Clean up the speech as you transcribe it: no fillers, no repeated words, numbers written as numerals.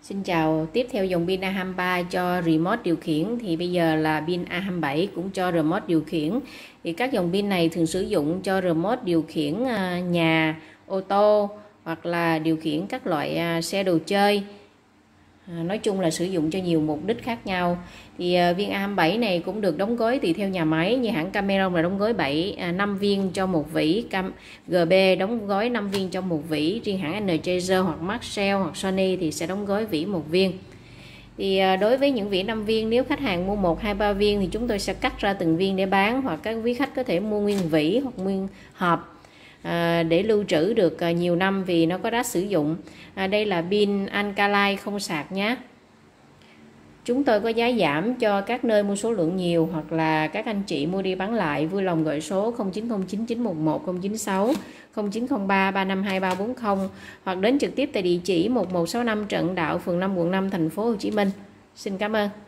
Xin chào, tiếp theo dòng pin A23 cho remote điều khiển thì bây giờ là pin A27 cũng cho remote điều khiển. Thì các dòng pin này thường sử dụng cho remote điều khiển nhà, ô tô hoặc là điều khiển các loại xe đồ chơi. Nói chung là sử dụng cho nhiều mục đích khác nhau. Thì viên A27 này cũng được đóng gói tùy theo nhà máy, như hãng Cameron là đóng gói 5 viên cho một vỉ, GB đóng gói 5 viên cho một vỉ, riêng hãng Energizer hoặc Maxell hoặc Sony thì sẽ đóng gói vỉ một viên. Thì đối với những vỉ 5 viên, nếu khách hàng mua 1, 2, 3 viên thì chúng tôi sẽ cắt ra từng viên để bán, hoặc các quý khách có thể mua nguyên vỉ hoặc nguyên hộp để lưu trữ được nhiều năm vì nó có đát sử dụng. Đây là pin Alkaline không sạc nhé. Chúng tôi có giá giảm cho các nơi mua số lượng nhiều, hoặc là các anh chị mua đi bán lại vui lòng gọi số 0909 911 096 0903 352 340 hoặc đến trực tiếp tại địa chỉ 1165 Trần Đạo, phường 5, quận 5, thành phố Hồ Chí Minh. Xin cảm ơn.